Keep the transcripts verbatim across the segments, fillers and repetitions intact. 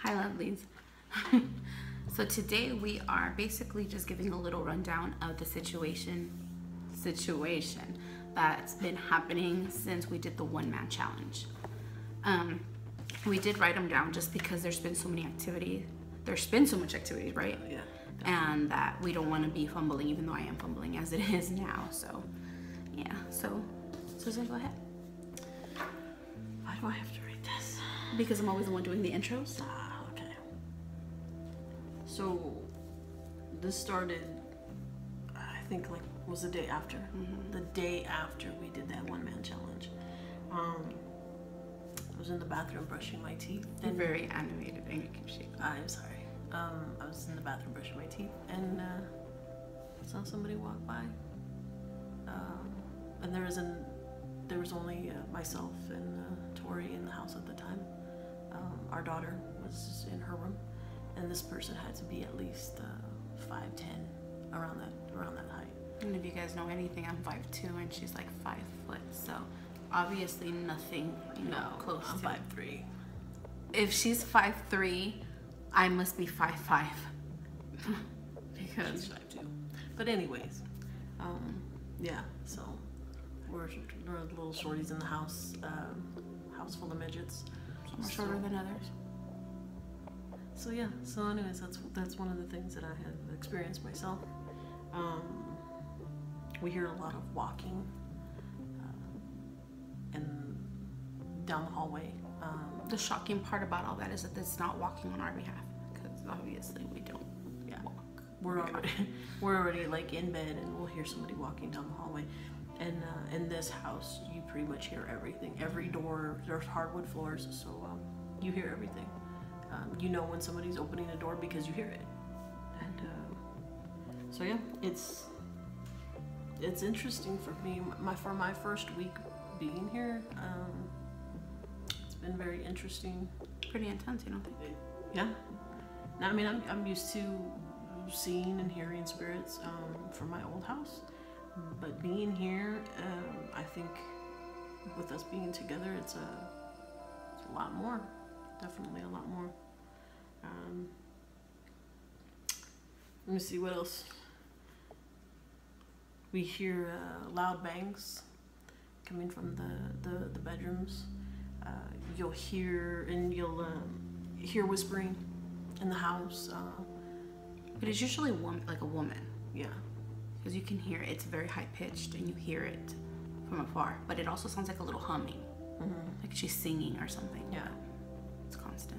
Hi, lovelies. So today we are basically just giving a little rundown of the situation situation that's been happening since we did the one man challenge. Um, we did write them down just because there's been so many activities. There's been so much activity, right? Yeah. And that we don't want to be fumbling, even though I am fumbling as it is now. So, yeah. So, Susan, go ahead. Why do I have to read this? Because I'm always the one doing the intros. Ah, okay. So, this started, I think, like, was the day after. Mm-hmm. The day after we did that one-man challenge. Um, I was in the bathroom brushing my teeth. You're very animated and you keep shaking. I'm sorry. Um, I was in the bathroom brushing my teeth and uh, saw somebody walk by. Um, and there was an, there was only uh, myself and uh, Tori in the house at the time. Um, our daughter was in her room, and this person had to be at least uh, five ten, around that around that height. And if you guys know anything, I'm five two and she's like five foot. So obviously nothing, you know, No, close I'm to. five three. If she's five three, I must be five five. Because She's five two. But anyways, um, yeah. So we're, we're little shorties in the house, um, house full of midgets. some are shorter than others. So yeah. So anyways, that's that's one of the things that I have experienced myself. Um, we hear a lot of walking, uh, and down the hallway. Um, The shocking part about all that is that it's not walking on our behalf, because obviously we don't yeah. walk. We're already we're already like in bed, and we'll hear somebody walking down the hallway. And uh, in this house, you pretty much hear everything. Every door, there's hardwood floors, so um, you hear everything. Um, you know when somebody's opening a door because you hear it. And uh, so yeah, it's it's interesting for me. My for my first week being here, um, it's been very interesting. Pretty intense, you don't think? Yeah. Now, I mean, I'm I'm used to seeing and hearing spirits um, from my old house, but being here, um, I think with us being together, it's a it's a lot more. Definitely a lot more. Um, let me see what else. We hear uh, loud bangs coming from the the, the bedrooms. Uh, you'll hear and you'll um, hear whispering in the house. Uh, But it's usually one, like a woman, yeah, because you can hear it. It's very high pitched and you hear it from afar, but it also sounds like a little humming, mm-hmm. like she's singing or something. Yeah, It's constant.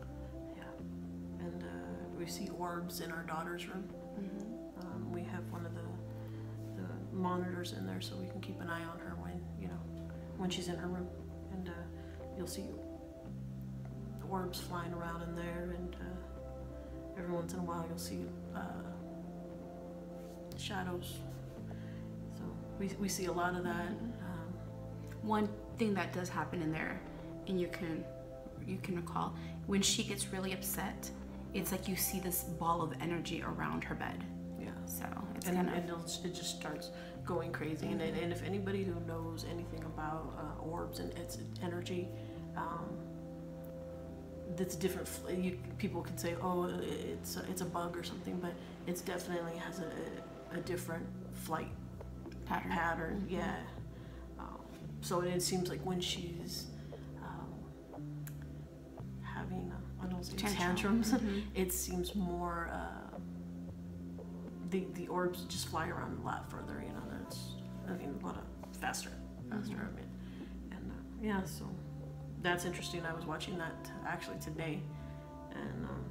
yeah. And uh, we see orbs in our daughter's room. Mm-hmm. Um, we have one of the the monitors in there so we can keep an eye on her when you know when she's in her room, and uh, you'll see orbs flying around in there, and uh, every once in a while you'll see uh, shadows. So we we see a lot of that. Um, One thing that does happen in there, and you can you can recall, when she gets really upset, it's like you see this ball of energy around her bed. yeah. So it's And, kind of and it'll, it just starts going crazy. And, it, and if anybody who knows anything about uh, orbs and its energy, um, that's different. fl- You, people can say, oh, it's a, it's a bug or something, but it's definitely has a, a different flight pattern. pattern. Yeah. Um, so it seems like when she's um, having, uh, I don't know, Tantrum. tantrums, Mhm. it seems more. Uh, the the orbs just fly around a lot further. You know, that's I mean, a lot of faster, faster. Mhm. I mean, and uh, yeah, so that's interesting. I was watching that actually today, and um,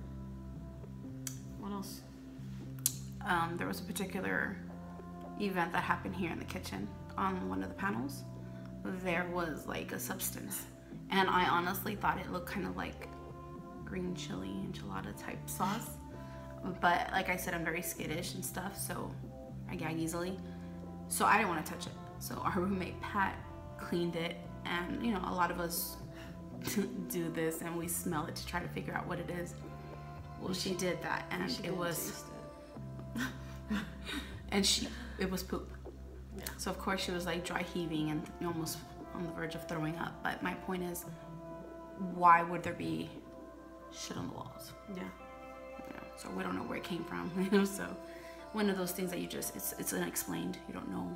what else? Um, there was a particular event that happened here in the kitchen on one of the panels. There was like a substance, and I honestly thought it looked kind of like green chili enchilada type sauce. But like I said, I'm very skittish and stuff, so I gag easily. So I didn't want to touch it. So our roommate Pat cleaned it, and you know, a lot of us do this and we smell it to try to figure out what it is. Well, she did that, and She it didn't was, taste it. and she, it was poop. Yeah. So of course she was like dry heaving and almost on the verge of throwing up. But my point is, why would there be shit on the walls. Yeah. You know, so we don't know where it came from. You know, so one of those things that you just it's it's unexplained. You don't know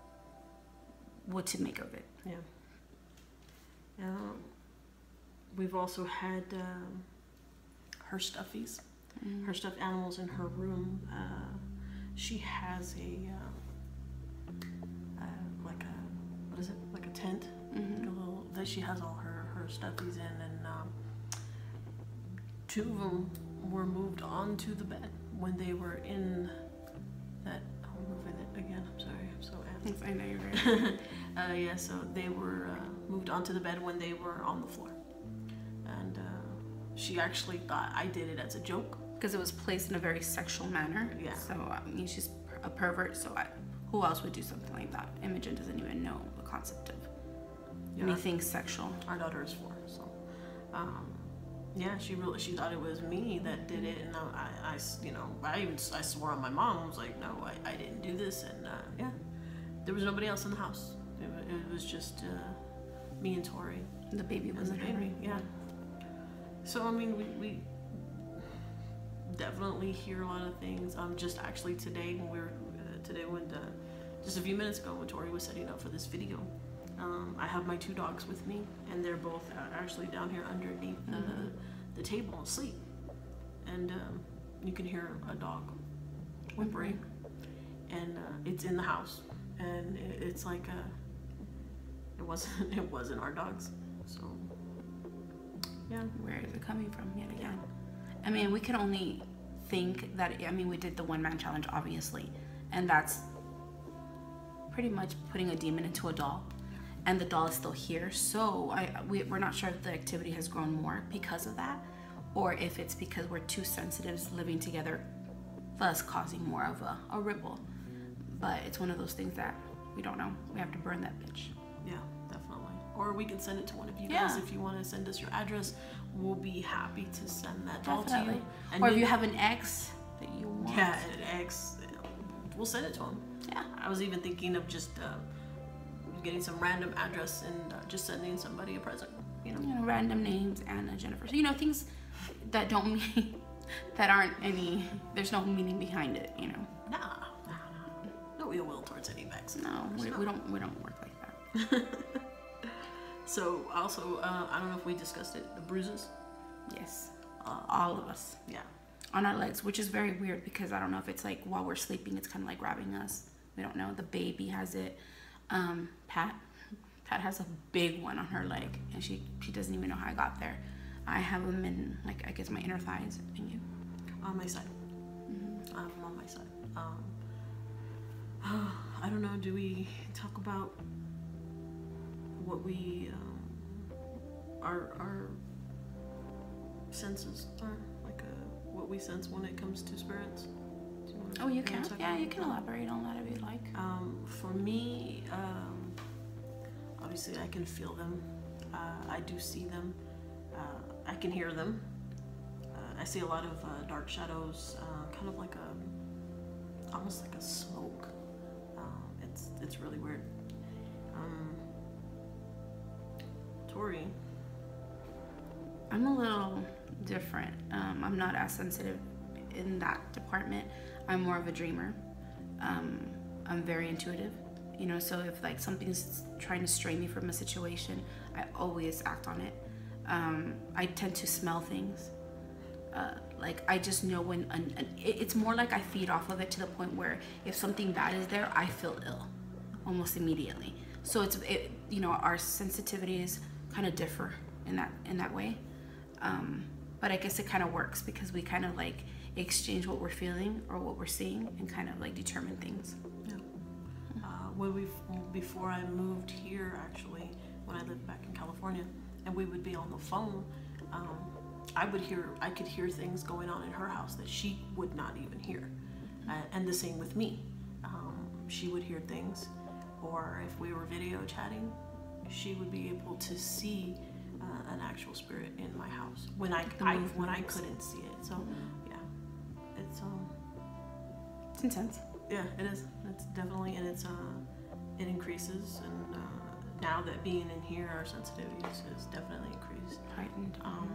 what to make of it. Yeah. Um, we've also had um, her stuffies, Mm. her stuffed animals in her room. Uh, she has a uh, uh, like a what is it? Like a tent, Mm-hmm. like a little that she has all her her stuffies in, and um, two of them were moved onto the bed when they were in that. I'm moving it again. I'm sorry. I'm so amped. I know you're right. uh, yeah, so they were uh, moved onto the bed when they were on the floor. And uh, she actually thought I did it as a joke. Because it was placed in a very sexual manner. Yeah. So, I mean, she's a pervert, so I, who else would do something like that? Imogen doesn't even know the concept of Yeah, anything sexual. Our daughter is four, so. Um, yeah, she really, she thought it was me that did it, and I, I, I you know, I even, I swore on my mom. I was like, no, I, I didn't do this, and uh, yeah. There was nobody else in the house. It, wa- it was just uh, me and Tori. The baby And the wasn't her. baby, yeah. So I mean, we, we definitely hear a lot of things. Um, just actually today when we were uh, today when uh, just a few minutes ago when Tori was setting up for this video, um, I have my two dogs with me, and they're both uh, actually down here underneath the Mhm. the table asleep, and um, you can hear a dog whimpering, and uh, it's in the house, and it, it's like a. It wasn't. It wasn't our dogs, so. Yeah. Where is it coming from yet again? I mean, we can only think that, I mean, we did the one man challenge, obviously, and that's pretty much putting a demon into a doll, and the doll is still here. So I, we, we're not sure if the activity has grown more because of that, or if it's because we're two sensitives living together, thus causing more of a, a ripple. But it's one of those things that we don't know. We have to burn that bitch. Yeah, definitely. Or we can send it to one of you Yeah. guys if you want to send us your address. We'll be happy to send that doll to Definitely. you. And Or if then- you have an ex that you want. yeah, an ex, we'll send it to him. Yeah. I was even thinking of just uh, getting some random address and uh, just sending somebody a present. You know. You know, random names, Anna, Jennifer. So, you know, things that don't mean, that aren't any, there's no meaning behind it, you know. Nah, nah, nah. No ill will towards any Vex. No, we, There's we not. don't we don't work like that. So also, uh, I don't know if we discussed it. The bruises. Yes, Uh, all of us yeah. on our legs, which is very weird because I don't know if it's like while we're sleeping, it's kind of like grabbing us. We don't know. The baby has it. Um, Pat, Pat has a big one on her leg, and she she doesn't even know how I got there. I have them in like I guess my inner thighs, and you. On my side. Mm-hmm. Um, on my side. Um, I don't know. Do we talk about what we um, our our senses are like a, what we sense when it comes to spirits? Do you wanna, Oh, you wanna can. talk Yeah, about you can that? elaborate on that if you'd like. Um, for me, um, obviously I can feel them. Uh, I do see them. Uh, I can hear them. Uh, I see a lot of uh, dark shadows, uh, kind of like a, almost like a smoke. Um, it's it's really weird. Um, Tori. I'm a little different. Um, I'm not as sensitive in that department. I'm more of a dreamer. Um, I'm very intuitive, you know, so if like something's trying to stray me from a situation, I always act on it. Um, I tend to smell things. Uh, like I just know when, an, an, it, it's more like I feed off of it to the point where if something bad is there, I feel ill almost immediately. So it's, it, you know, our sensitivities kind of differ in that, in that way. Um, but I guess it kind of works because we kind of like exchange what we're feeling or what we're seeing and kind of like determine things. Yeah. Uh, when we before I moved here, actually, when I lived back in California, and we would be on the phone, um, I would hear, I could hear things going on in her house that she would not even hear, uh, and the same with me. Um, she would hear things, or if we were video chatting, she would be able to see uh, an actual spirit in my house when I, The I when I movements. couldn't see it. So, yeah, it's um. It's intense. Yeah, it is. It's definitely, and it's uh, it increases, and uh, now that being in here, our sensitivity is, is definitely increased. Heightened. Um,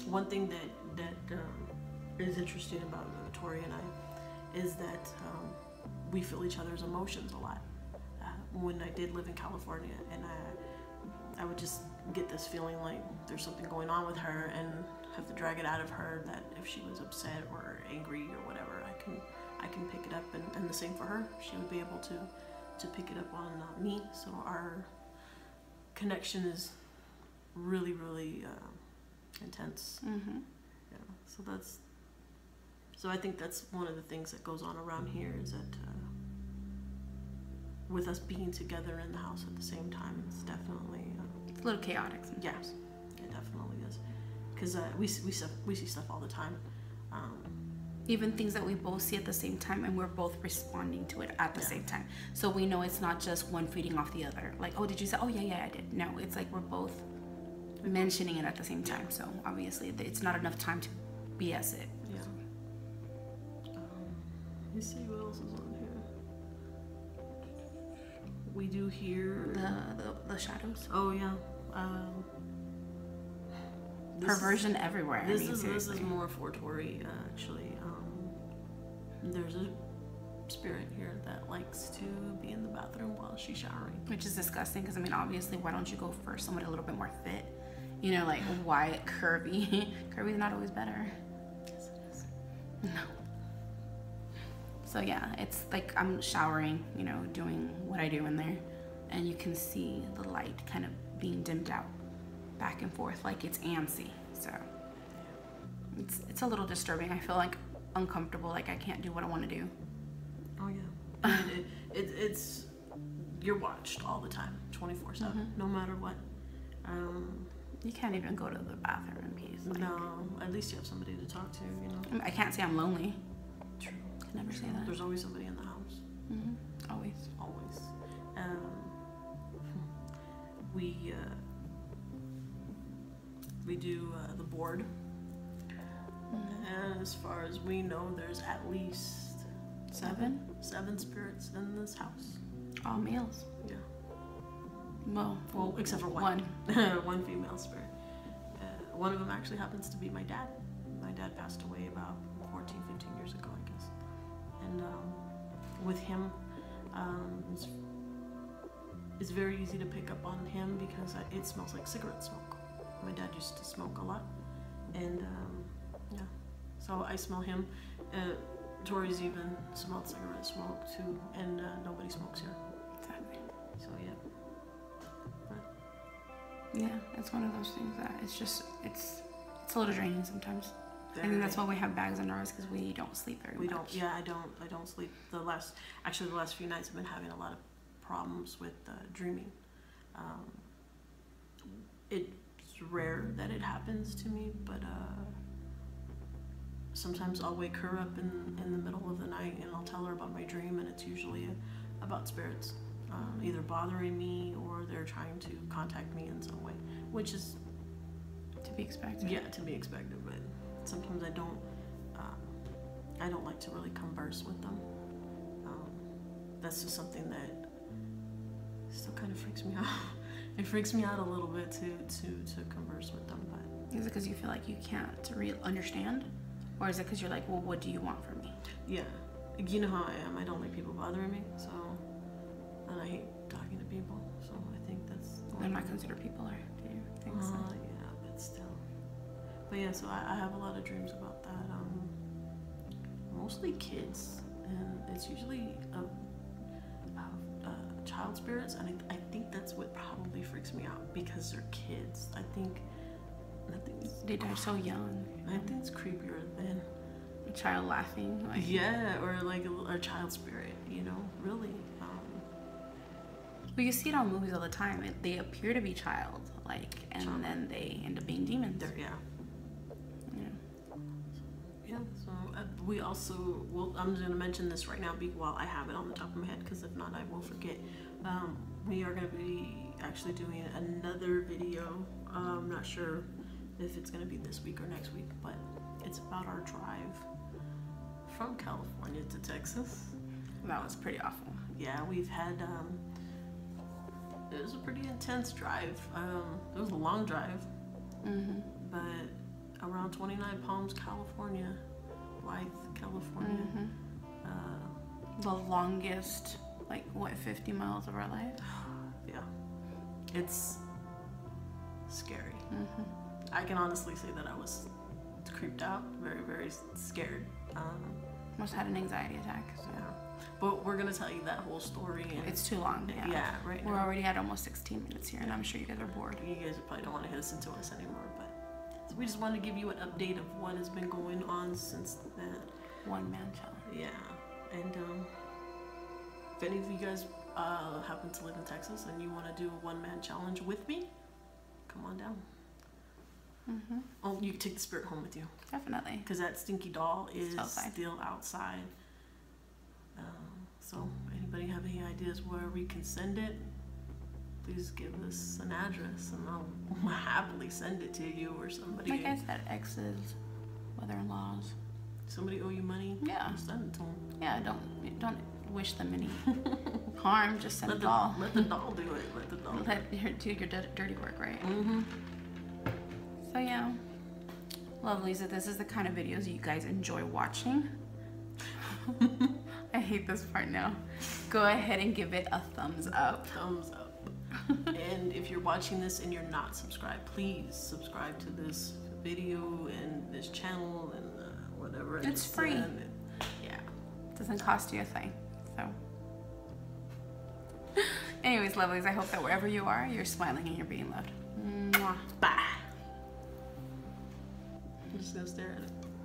one thing that that um, is interesting about uh, Tori and I is that um, we feel each other's emotions a lot. Uh, when I did live in California, and I I would just get this feeling like there's something going on with her, and have to drag it out of her. That if she was upset or angry or whatever, I can I can pick it up, and, and the same for her. She would be able to to pick it up on uh, me. So our connection is really really uh, intense. Mm-hmm. Yeah. So that's so I think that's one of the things that goes on around here is that uh, with us being together in the house at the same time, it's definitely uh, It's a little chaotic sometimes. yeah, it definitely is. Because uh, we see- we stuff, we see stuff all the time. Um, Even things that we both see at the same time, and we're both responding to it at the Yeah. same time. So we know it's not just one feeding off the other. Like, oh, did you say? Oh, yeah, yeah, I did. No, it's like we're both mentioning it at the same time. So obviously, it's not enough time to B S it. yeah. Um, let me see what else is on here. We do hear. The the, the shadows, Oh yeah. Um, this- perversion everywhere. This I mean, is seriously. this is more for Tori uh, actually. Um, there's a spirit here that likes to be in the bathroom while she's showering. Which is disgusting because I mean, obviously, why don't you go for someone a little bit more fit? You know, like why curvy? Curvy's not always better. Yes, it is. No. So yeah, it's like I'm showering, you know, doing what I do in there, and you can see the light kind of being dimmed out, back and forth, like it's antsy. So it's it's a little disturbing. I feel like uncomfortable, like I can't do what I want to do. Oh yeah. I mean, it, it, it's you're watched all the time, twenty-four seven, no matter what. Um, You can't even go to the bathroom in peace. Like, no, at least you have somebody to talk to, you know. I mean, I can't say I'm lonely. True. Can never say that. There's always somebody in the house, hmm Always. always. Um, we uh, we do uh, the board, and as far as we know, there's at least Seven? seven spirits in this house. All males. Yeah. Well, Well, except for one. one. One female spirit. Uh, one of them actually happens to be my dad. My dad passed away about fourteen, fifteen years ago, I guess. And um, with him, um, it's, it's very easy to pick up on him because uh, it smells like cigarette smoke. My dad used to smoke a lot. And um, yeah, so I smell him. Uh, Tori's even smelled cigarette smoke too, and uh, nobody smokes here. Exactly. So yeah. Yeah, it's one of those things that it's just it's it's a little draining sometimes. I think that's why we have bags under us because we don't sleep very We much. don't. Yeah, I don't. I don't sleep. The last, actually, the last few nights I've been having a lot of problems with uh, dreaming. Um, it's rare that it happens to me, but uh, sometimes I'll wake her up in in the middle of the night and I'll tell her about my dream, and it's usually uh, about spirits, um, either bothering me or they're trying to contact me in some way, which is To be expected. yeah to be expected, but sometimes I don't um, I don't like to really converse with them. Um, that's just something that still kind of freaks me out. It freaks me out a little bit to to to converse with them, but Is it because you feel like you can't re- understand? Or is it because you're like, well, what do you want from me? yeah, you know how I am. I don't like people bothering me, so and I hate talking to people, so I think that's They're not considered people, or do you think so? Uh, yeah, but still. But yeah, so I, I have a lot of dreams about that. Um, mostly kids, and it's usually of, of uh, child spirits, and I, I think that's what probably freaks me out because they're kids. I think nothing's. They die so young. I think it's creepier than A child laughing. Like, yeah, or like a, a child spirit. You know, really. Um, But you see it on movies all the time. It, they appear to be child, like, and Child. then they end up being demons. they're yeah. Yeah. Yeah, so uh, we also, well, I'm just going to mention this right now be, while I have it on the top of my head, because if not, I will forget. Um, we are going to be actually doing another video. Uh, I'm not sure if it's going to be this week or next week, but it's about our drive from California to Texas. That was pretty awful. Yeah, we've had, um, it was a pretty intense drive. Um, it was a long drive, Mm-hmm. but around twenty-nine Palms, California. Blythe, California. Mhm. Uh, The longest, like, what, fifty miles of our life? yeah. It's scary. Mhm. I can honestly say that I was creeped out, very, very scared. Um, Almost had an anxiety attack. So. yeah. But we're going to tell you that whole story. And It's too long. Yeah. yeah, right We're now. already at almost sixteen minutes here, and I'm sure you guys are bored. You guys probably don't want to listen to us anymore, but so we just want to give you an update of what has been going on since then. One man challenge. Yeah, and um, if any of you guys uh, happen to live in Texas and you want to do a one-man challenge with me, come on down. Mhm. Oh, you can take the spirit home with you Definitely. because that stinky doll is Still outside. still outside. Um, so, anybody have any ideas where we can send it? Please give us an address, and I'll happily send it to you or somebody. Like I said, exes, mother-in-laws. Somebody owe you money? Yeah. Just send it to them. Yeah, don't don't wish them any harm. Just send Let a the, doll. let the doll do it. Let the doll do it. Let her do your dir- dirty work, right? Mm-hmm. So yeah, lovelies, if this is the kind of videos you guys enjoy watching, I hate this part now. Go ahead and give it a thumbs up. Thumbs up. And if you're watching this and you're not subscribed, please subscribe to this video and this channel and uh, whatever. It's free. And, yeah. It doesn't cost you a thing. So, anyways, lovelies, I hope that wherever you are, you're smiling and you're being loved. Mwah. Bye. I'm just gonna stare at it.